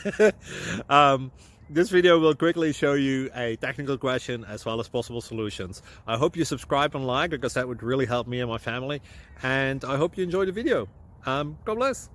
This video will quickly show you a technical question as well as possible solutions. I hope you subscribe and like, because that would really help me and my family. And I hope you enjoy the video. God bless.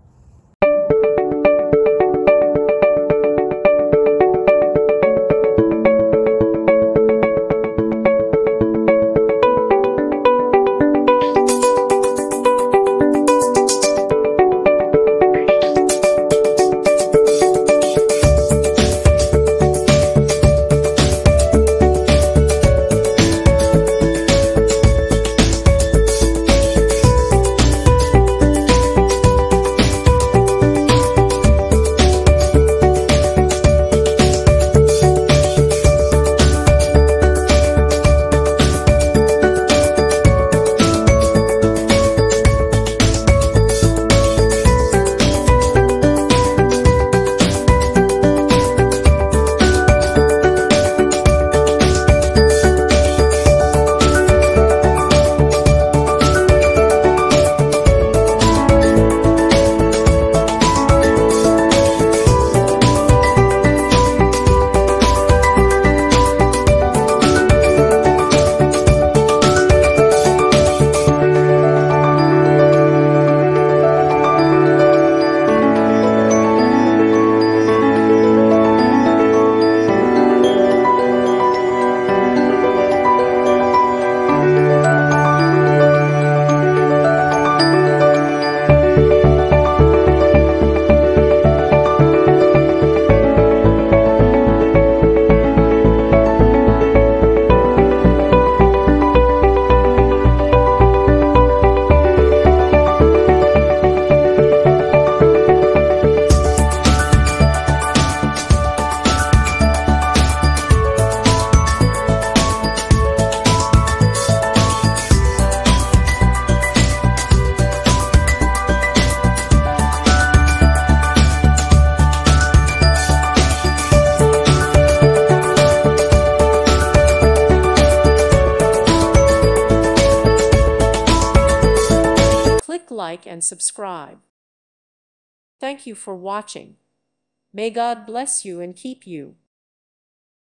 Like and subscribe. Thank you for watching. May God bless you and keep you.